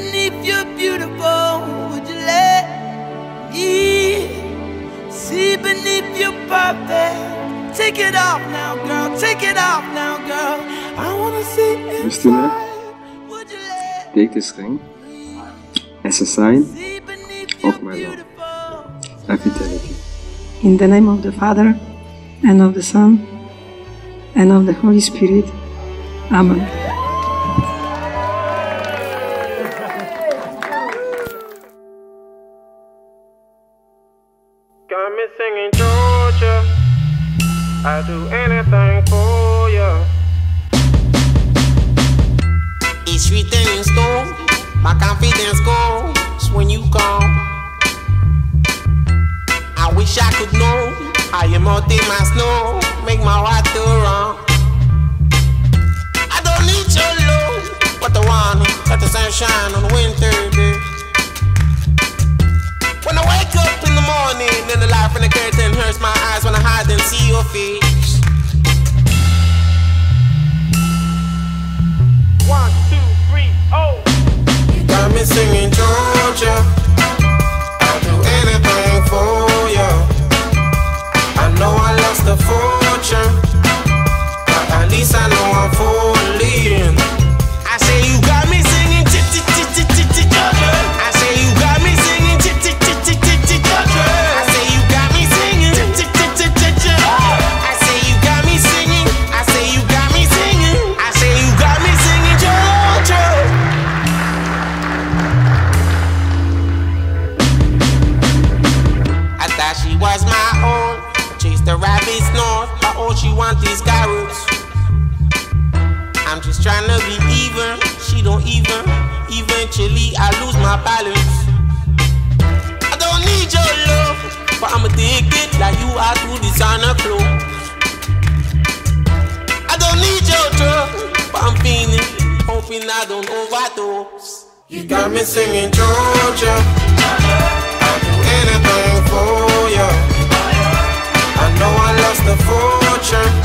beneath your beautiful, would you let me see beneath your perfect? Take it off now, girl, take it off now, girl. I wanna see inside. Would you let Take this ring as a sign me beneath of your my love beautiful? and fidelity. In the name of the Father, and of the Son, and of the Holy Spirit. Amen. Got me singing Georgia, I'll do anything for ya. It's written in stone, my confidence goes when you come. I wish I could know how you melt in my snow, make my heart to run. I don't need your love, but the one that the sunshine on a winter day. When I wake up in the morning, then the light from the curtain hurts my eyes when I hide and see your face. 1, 2, 3, oh. You got me singing Georgia, I'll do anything for ya. I know I lost a fortune, but at least I know I'm falling. I say you got me singing Georgia. I say you got me singing Georgia. I say you got me singing Georgia. I say you got me singing. I say you got me singing. I say you got me singing Georgia. I thought she was my own. Chase the rabbits north, but all she want is carrots. I'm just trying to be even, she don't even. Eventually I lose my balance. I don't need your love, but I'm addicted like you are to designer clothes. I don't need your drug, but I'm feeling, hoping I don't overdose. You got me singing Georgia, I'll do anything for ya. I know I lost a fortune,